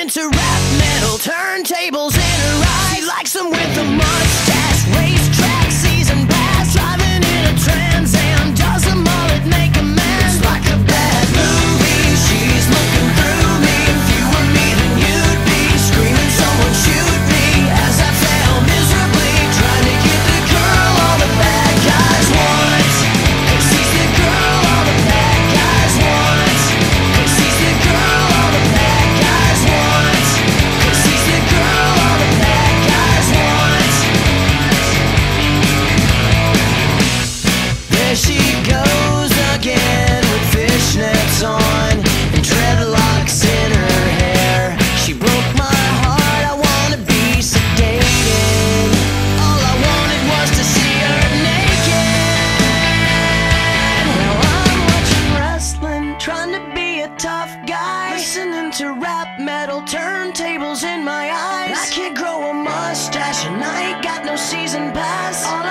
into rap metal, turntables in her eyes. She likes them with a mustache, racetrack, season pass, driving in a Trans Am, does a mullet, make a mess. It's like a bad movie, she's looking through me. If you were me, then you'd be screaming, someone shoot me, as I fail miserably, trying to get the girl all the bad guys want. 'Cause she's the girl all the bad guys want. 'Cause she's the girl all the bad guys want. 'Cause she's the girl all the bad guys want. There she goes again with fishnets on and dreadlocks in her hair. She broke my heart, I wanna be sedated. All I wanted was to see her naked. Now I'm watching wrestling, trying to be a tough guy, listening to rap metal, turntables in my eyes. I can't grow a mustache and I ain't got no season pass. All